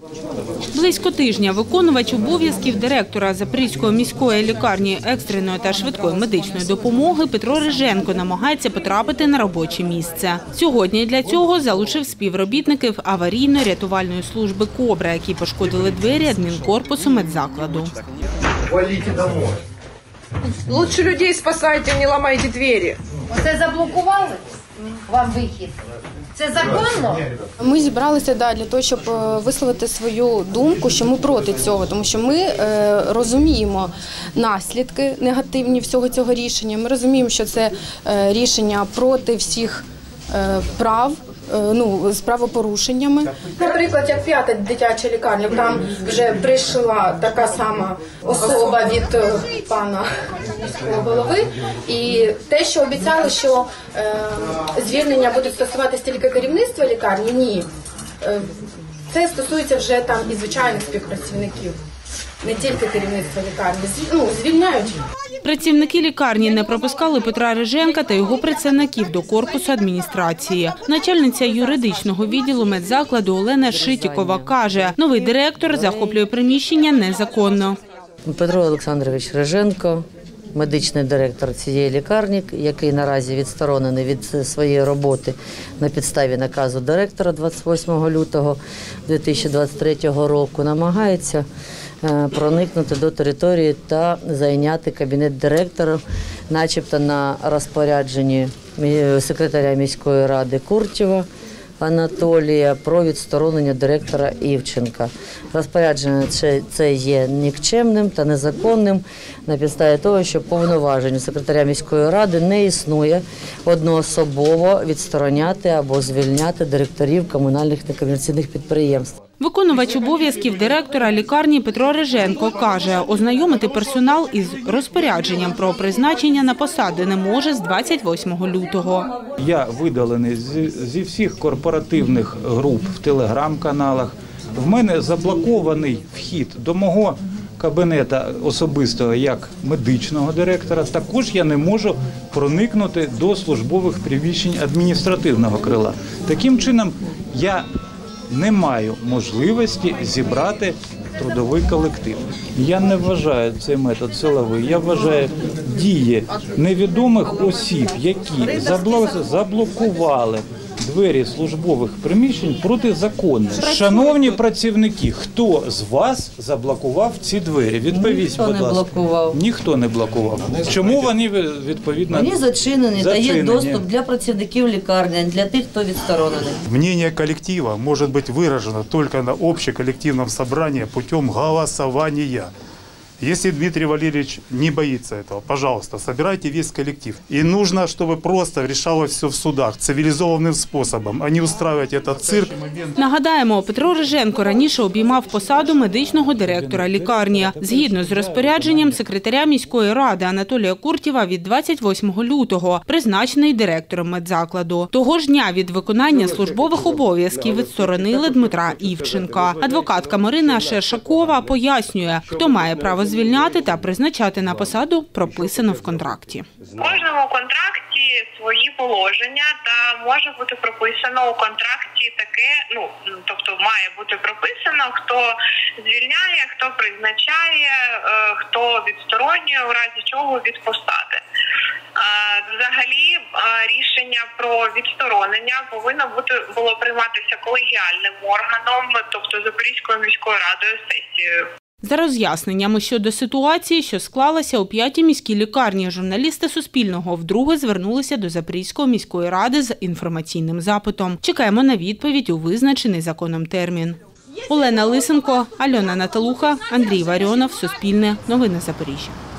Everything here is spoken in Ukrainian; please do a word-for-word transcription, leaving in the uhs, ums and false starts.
Близько тижня виконувач обов'язків директора Запорізької міської лікарні екстреної та швидкої медичної допомоги Петро Риженко намагається потрапити на робоче місце. Сьогодні для цього залучив співробітників аварійно-рятувальної служби «Кобра», які пошкодили двері адмінкорпусу медзакладу. Валите домой. Лучше людей спасайте, не ламайте двері. Оце заблокували вам вихід? Це законно? Ми зібралися да, для того, щоб висловити свою думку, що ми проти цього, тому що ми е, розуміємо наслідки негативні всього цього рішення. Ми розуміємо, що це е, рішення проти всіх е, прав, е, ну, з правопорушеннями. Наприклад, як п'ята дитяча лікарня, там вже прийшла така сама особа від е, пана міського голови. І те, що обіцяли, що е, звільнення будуть стосуватися тільки керівництва лікарні, ні. Е, це стосується вже там і звичайних співпрацівників, не тільки керівництва лікарні. Ну, звільняють. Працівники лікарні не пропускали Петра Риженка та його представників до корпусу адміністрації. Начальниця юридичного відділу медзакладу Олена Шитікова каже, новий директор захоплює приміщення незаконно. Петро Олександрович Риженко, медичний директор цієї лікарні, який наразі відсторонений від своєї роботи на підставі наказу директора двадцять восьмого лютого дві тисячі двадцять третього року, намагається проникнути до території та зайняти кабінет директора, начебто на розпорядженні секретаря міської ради Куртєва Анатолія про відсторонення директора Івченка. Розпорядження це є нікчемним та незаконним на підставі того, що повноважень секретаря міської ради не існує одноособово відстороняти або звільняти директорів комунальних некомерційних підприємств. Виконувач обов'язків директора лікарні Петро Риженко каже, ознайомити персонал із розпорядженням про призначення на посади не може з двадцять восьмого лютого. Я видалений зі всіх корпоративних груп в телеграм-каналах. В мене заблокований вхід до мого кабінету особистого як медичного директора. Також я не можу проникнути до службових приміщень адміністративного крила. Таким чином, я не маю можливості зібрати трудовий колектив. Я не вважаю цей метод силовий. Я вважаю дії невідомих осіб, які заблокували двері службових приміщень протизаконно. Шановні працівники, хто з вас заблокував ці двері? Відповідь, будь ласка. Блокував. Ніхто не блокував. Чому вони відповідно Вони зачинені, зачинені? дає доступ для працівників лікарні, для тих, хто відсторонений. Мнение коллектива может быть выражено только на общеколлективном собрании путем голосования. Если Дмитрий Валерьевич не боится этого, пожалуйста, собирайте весь коллектив. И нужно, чтобы просто решалось все в судах цивилизованным способом, а не устраивать этот цирк. Нагадаємо, Петро Риженко раніше обіймав посаду медичного директора лікарні. Згідно з розпорядженням секретаря міської ради Анатолія Куртєва від двадцять восьмого лютого, призначений директором медзакладу. Того ж дня від виконання службових обов'язків відсторонили Дмитра Івченка. Адвокатка Марина Шершакова пояснює, хто має право звільняти та призначати на посаду прописано в контракті. В кожному контракті свої положення та може бути прописано у контракті таке, ну, тобто має бути прописано, хто звільняє, хто призначає, хто відсторонює, у разі чого від посади. Взагалі рішення про відсторонення повинно бути було прийматися колегіальним органом, тобто Запорізькою міською радою сесією. За роз'ясненнями щодо ситуації, що склалася у п'ятій міській лікарні, журналісти Суспільного вдруге звернулися до Запорізької міської ради з інформаційним запитом. Чекаємо на відповідь у визначений законом термін. Олена Лисенко, Альона Наталуха, Андрій Варіонов, Суспільне, Новини Запоріжжя.